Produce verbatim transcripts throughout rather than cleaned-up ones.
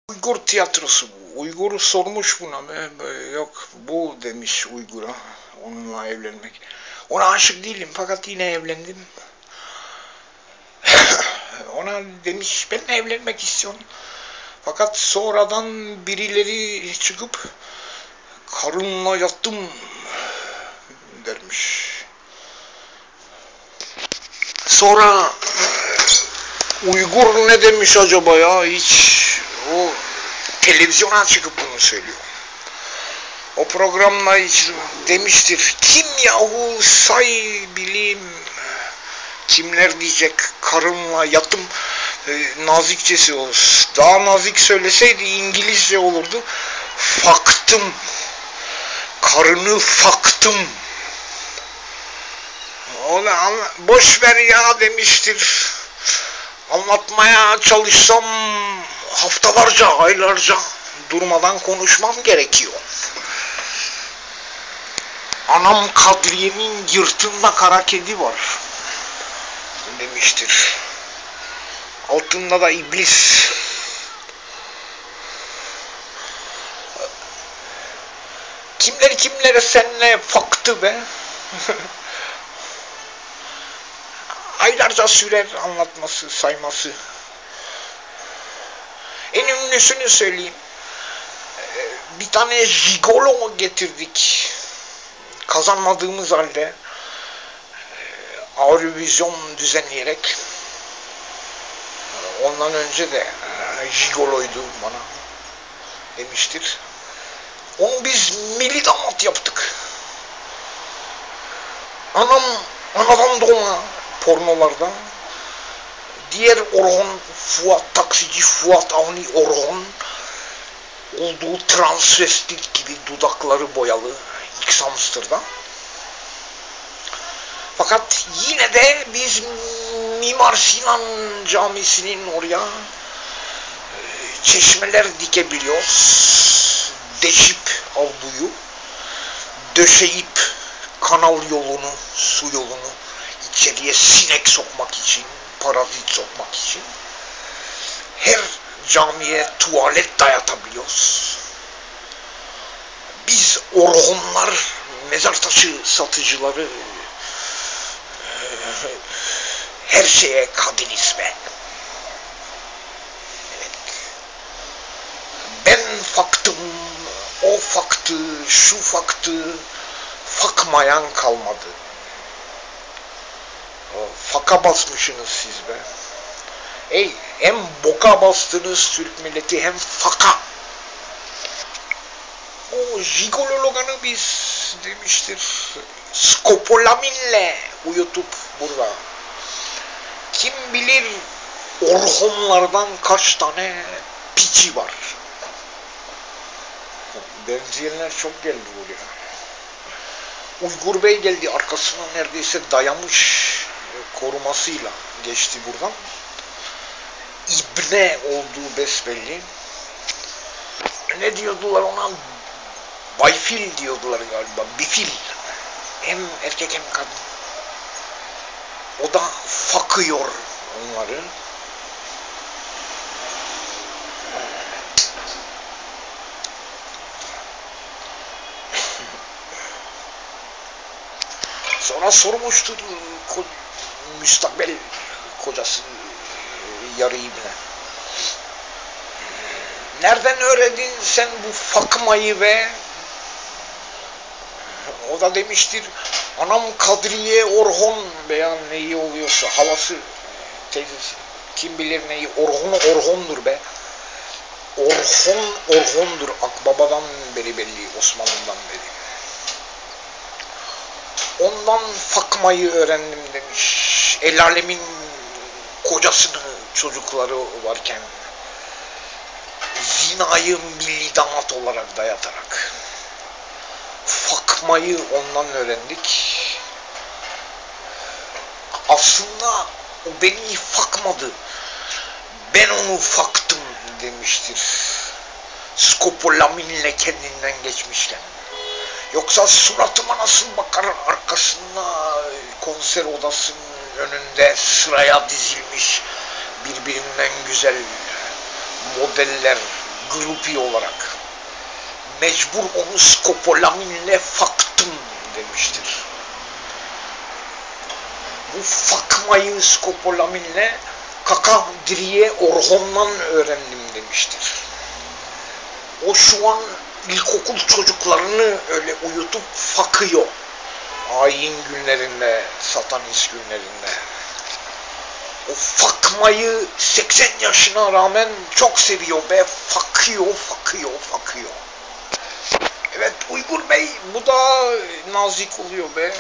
Uygur tiyatrosu bu. Uygur'u sormuş buna. Yok bu demiş Uygur'a onunla evlenmek. Ona aşık değilim fakat yine evlendim. Ona demiş benimle evlenmek istiyorum. Fakat sonradan birileri çıkıp karınla yattım dermiş. Sonra Uygur ne demiş acaba ya, hiç o televizyona çıkıp bunu söylüyor. O programda hiç demiştir. Kim yahu say bileyim kimler diyecek karımla yattım, e, nazikçesi olsun. Daha nazik söyleseydi İngilizce olurdu. Faktım. Karını faktım. Ona boş ver ya demiştir. Anlatmaya çalışsam haftalarca, aylarca durmadan konuşmam gerekiyor. Anam Kadriye'nin yırtığında kara kedi var demiştir. Altında da iblis. Kimler kimlere senle faktı be. Aylarca sürer anlatması, sayması. En ünlüsünü söyleyeyim. Bir tane jigolo getirdik. Kazanmadığımız halde Eurovision düzenleyerek. Ondan önce de jigoloydu bana demiştir. Onu biz milli damat yaptık. Anam, anadan doğma pornolarda. Diğer Orhon, Fuat, taksici Fuat Avni Orhon olduğu transvestit gibi dudakları boyalı X Hamster'da. Fakat yine de biz Mimar Sinan Camisi'nin oraya çeşmeler dikebiliyoruz. Deşip avluyu, döşeyip kanal yolunu, su yolunu içeriye sinek sokmak için, parazit sokmak için her camiye tuvalet dayatabiliyoruz. Biz Orhonlar, mezar taşı satıcıları, her şeye kadiniz be. Evet. Ben faktım, o faktı, şu faktı, fakmayan kalmadı. Faka basmışsınız siz be. Ey, hem boka bastınız Türk milleti hem faka. O jigolologanı biz demiştir. Skopolaminle uyutup burada. Kim bilir Orhonlardan kaç tane piçi var. Benzeyenler çok geldi buraya. Uygur Bey geldi, arkasına neredeyse dayamış korumasıyla geçti buradan. İbne olduğu besbelli. Ne diyordular ona? Bayfil diyordular galiba. Bifil. Hem erkek hem kadın. O da fakıyor onları. Sonra sormuştur ko müstakbel kocası yarı ibne. Nereden öğrendin sen bu fakmayı be? O da demiştir, anam Kadriye Orhon veya neyi oluyorsa, halası, teyzesi, kim bilir neyi, Orhon Orhon'dur be. Orhon Orhon'dur, Akbaba'dan beri belli, Osmanlı'dan beri. Ondan fakmayı öğrendim demiş. El alemin kocasını, çocukları varken zinayı milli damat olarak dayatarak fakmayı ondan öğrendik. Aslında o beni fakmadı. Ben onu faktım demiştir. Skopolaminle kendinden geçmişken. Yoksa suratıma nasıl bakar, arkasında konser odasının önünde sıraya dizilmiş birbirinden güzel modeller grupi olarak. Mecbur onu skopolaminle faktım demiştir. Bu fakmayı skopolaminle kakadriye orhondan öğrendim demiştir. O şu an ilkokul çocuklarını öyle uyutup fakıyor. Ayin günlerinde, satanist günlerinde. O fakmayı seksen yaşına rağmen çok seviyor be. Fakıyor, fakıyor, fakıyor. Evet Uygur Bey, bu da nazik oluyor be.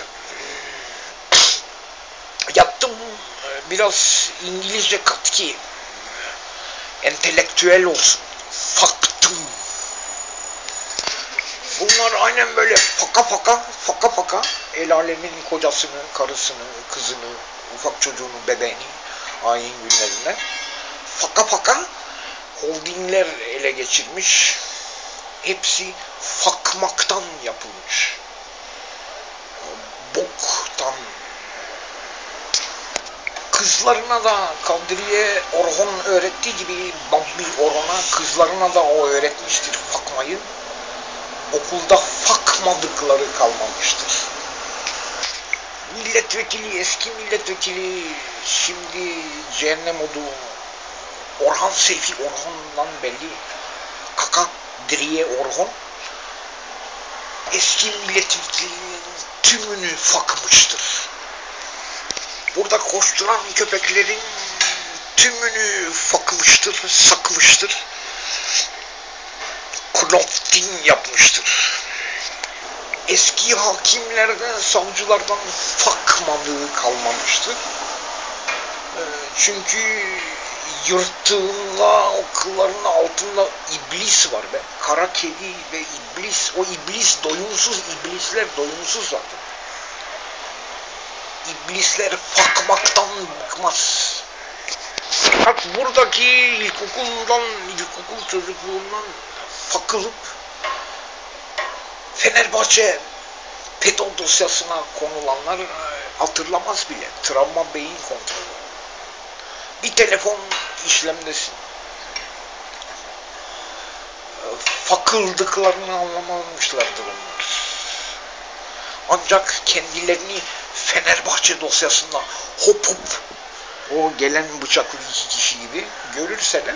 Yaptım biraz İngilizce kat ki entelektüel olsun. Faktım. Bunlar aynen böyle faka faka, faka faka el alemin kocasını, karısını, kızını, ufak çocuğunu, bebeğini ayin günlerinde faka faka holdingler ele geçirmiş. Hepsi fakmaktan yapılmış. Boktan. Kızlarına da Kadriye Orhon öğrettiği gibi Bambi Orhon'a kızlarına da o öğretmiştir fakmayı. Okulda fakmadıkları kalmamıştır. Milletvekili, eski milletvekili, şimdi cehennem odu Orhan Seyfi Orhon'dan belli. Kaka Driye Orhon eski milletvekilinin tümünü fakmıştır. Burada koşturan köpeklerin tümünü fakmıştır, sakmıştır. Knopfting yapmıştır. Eski hakimlerden, savcılardan fakmadığı kalmamıştır. Çünkü yırttığında o kılların altında iblis var be. Kara kedi ve iblis. O iblis doyumsuz, iblisler doyumsuz zaten. İblisler fakmaktan bıkmaz. Bak buradaki ilkokuldan, ilkokul çocukluğundan fakılıp Fenerbahçe FETÖ dosyasına konulanlar hatırlamaz bile. Travma beyin kontrolü. Bir telefon işlemdesin. Fakıldıklarını anlamamışlardır onlar. Ancak kendilerini Fenerbahçe dosyasında hop hop o gelen bıçaklı iki kişi gibi görürseler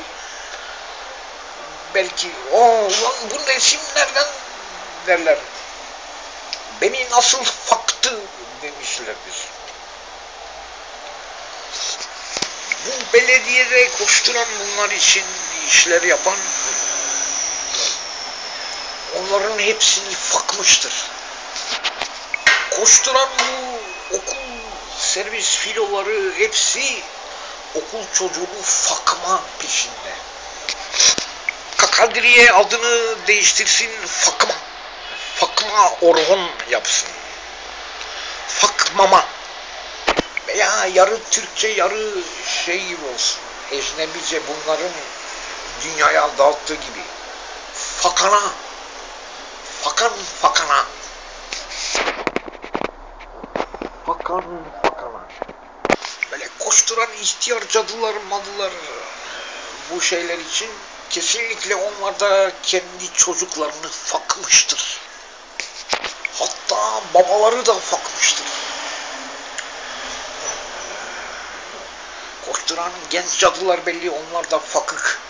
belki o lan bu resim nereden derler. Beni nasıl faktı demişlerdir. Bu belediyede koşturan bunlar için işler yapan onların hepsini fakmıştır. Koşturan bu okul servis filoları hepsi okul çocuğunu fakma peşinde. Kakadriye adını değiştirsin, fakma. Fakma Orhon yapsın. Fakmama. Veya yarı Türkçe, yarı şey gibi olsun. Ecnebice bunların dünyaya dağıttığı gibi. Fakana. Fakan fakana. Fakan fakana. Böyle koşturan ihtiyar cadılar, madılar bu şeyler için kesinlikle onlar da kendi çocuklarını fakmıştır. Hatta babaları da fakmıştır. Koşturan genç cadılar belli, onlar da fakık.